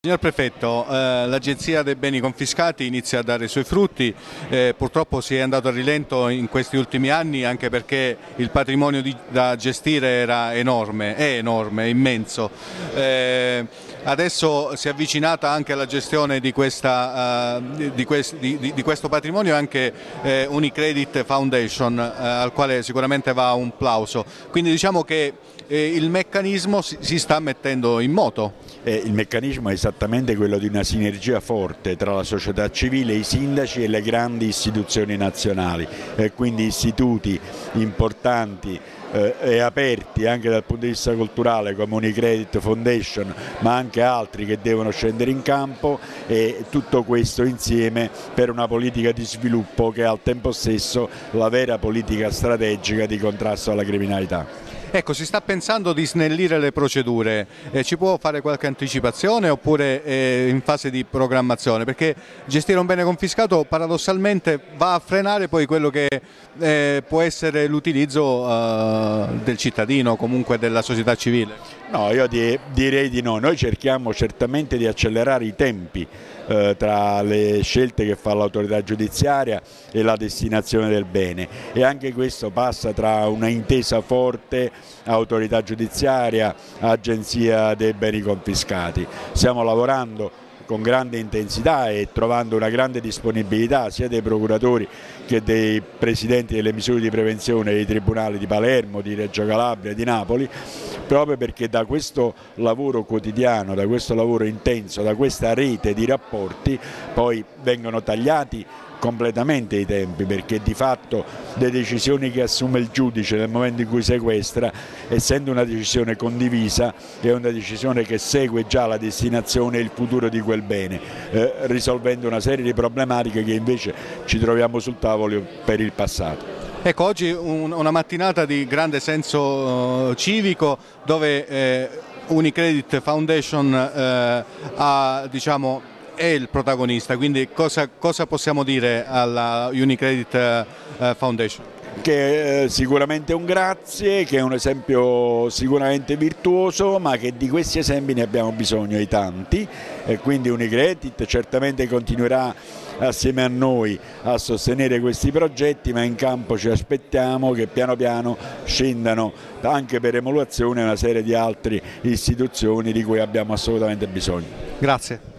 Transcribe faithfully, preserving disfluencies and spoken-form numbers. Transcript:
Signor Prefetto, eh, l'Agenzia dei Beni Confiscati inizia a dare i suoi frutti, eh, purtroppo si è andato a rilento in questi ultimi anni anche perché il patrimonio di, da gestire era enorme, è enorme, è immenso. Eh, adesso si è avvicinata anche alla gestione di, questa, uh, di, quest, di, di questo patrimonio anche eh, Unicredit Foundation, eh, al quale sicuramente va un plauso. Quindi diciamo che eh, il meccanismo si, si sta mettendo in moto. Eh, il meccanismo è esattamente quello di una sinergia forte tra la società civile, i sindaci e le grandi istituzioni nazionali, eh, quindi istituti importanti eh, e aperti anche dal punto di vista culturale come Unicredit Foundation, ma anche altri che devono scendere in campo, e tutto questo insieme per una politica di sviluppo che è al tempo stesso la vera politica strategica di contrasto alla criminalità. Ecco, si sta pensando di snellire le procedure, eh, ci può fare qualche anticipazione oppure è in fase di programmazione? Perché gestire un bene confiscato paradossalmente va a frenare poi quello che eh, può essere l'utilizzo eh, del cittadino, comunque della società civile. No, io direi di no, noi cerchiamo certamente di accelerare i tempi eh, tra le scelte che fa l'autorità giudiziaria e la destinazione del bene, e anche questo passa tra una intesa forte autorità giudiziaria, agenzia dei beni confiscati. Stiamo lavorando con grande intensità e trovando una grande disponibilità sia dei procuratori che dei presidenti delle misure di prevenzione dei tribunali di Palermo, di Reggio Calabria e di Napoli, proprio perché da questo lavoro quotidiano, da questo lavoro intenso, da questa rete di rapporti poi vengono tagliati completamente i tempi, perché di fatto le decisioni che assume il giudice nel momento in cui sequestra, essendo una decisione condivisa, è una decisione che segue già la destinazione e il futuro di quel bene, eh, risolvendo una serie di problematiche che invece ci troviamo sul tavolo per il passato. Ecco, oggi un, una mattinata di grande senso uh, civico dove eh, Unicredit Foundation eh, ha, diciamo, è il protagonista, quindi cosa, cosa possiamo dire alla Unicredit uh, Foundation? Che eh, sicuramente è un grazie, che è un esempio sicuramente virtuoso, ma che di questi esempi ne abbiamo bisogno di tanti, e quindi Unicredit certamente continuerà assieme a noi a sostenere questi progetti, ma in campo ci aspettiamo che piano piano scendano anche per emulazione una serie di altre istituzioni di cui abbiamo assolutamente bisogno. Grazie.